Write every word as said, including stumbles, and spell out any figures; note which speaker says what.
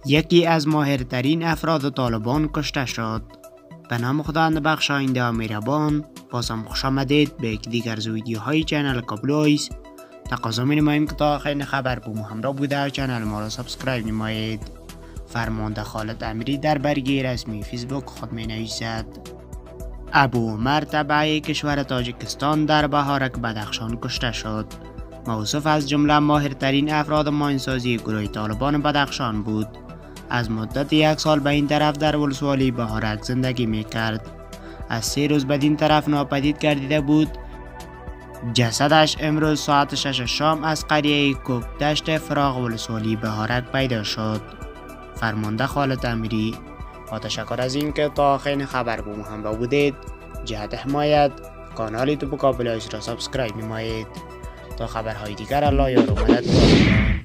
Speaker 1: یکی از ماهرترین افراد طالبان کشته شد. به نام خداوند بخشاینده و مهربان. بازم خوش آمدید به یک دیگر از ویدیوهای چنل کابلویز. تقاضا می نماییم که تا آخرین خبر با ما همراه بوده چنل ما را سابسکرایب نمایید. فرمانده خالد امیری در برگه رسمی فیسبوک خود می نویسد: ابو عمر تبعی کشور تاجیکستان در بهارک بدخشان کشته شد. موصوف از جمله ماهرترین افراد ماینسازی گروه طالبان بدخشان بود. از مدت یک سال به این طرف در ولسوالی بهارک زندگی می کرد. از سه روز بدین طرف ناپدید گردیده بود. جسدش امروز ساعت شش شام از قریه کوک دشت فراغ ولسوالی بهارک پیدا شد. فرمانده خالد امیری. با تشکر از اینکه تا آخرین خبر با ما همراه بودید. جهت حمایت کانال یوتیوب کابلویز را سابسکرایب نمایید تا خبرهای دیگر الله یار و مدد